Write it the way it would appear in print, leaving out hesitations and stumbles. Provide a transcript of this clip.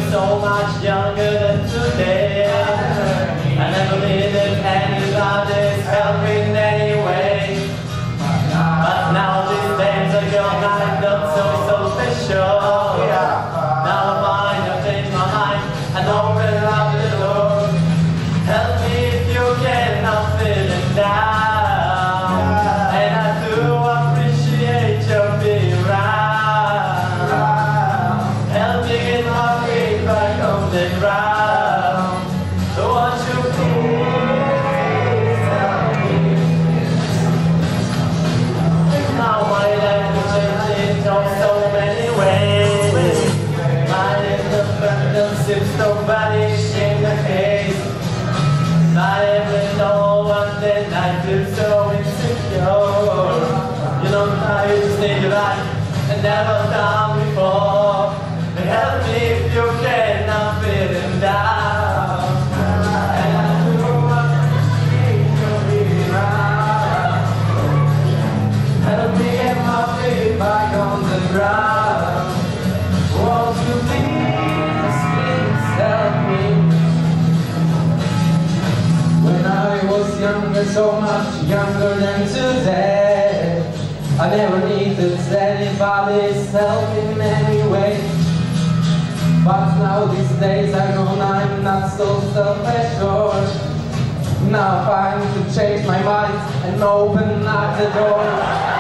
so much younger than today. I never needed anybody's help in any way. But now these days are gone, I'm not so special. Now I find I've changed my mind and open up the door. Help me if you can, I'm feeling down. And I do appreciate your being around. Help me get my feet back on the ground. Won't you please help me? Now my life is changing in so many ways. My independence seems to vanish in the haze. I ever know one day I feel so insecure. You know I used to need right and never done before. Help me if you can, I'm feeling down. And I do appreciate you being around. Help me get my feet back on the ground. Won't you please help me? When I was younger, so much younger than today, I never needed anybody's help in any way. But now these days are gone, I'm not so self-assured. Now I'm to change my mind and open up the door.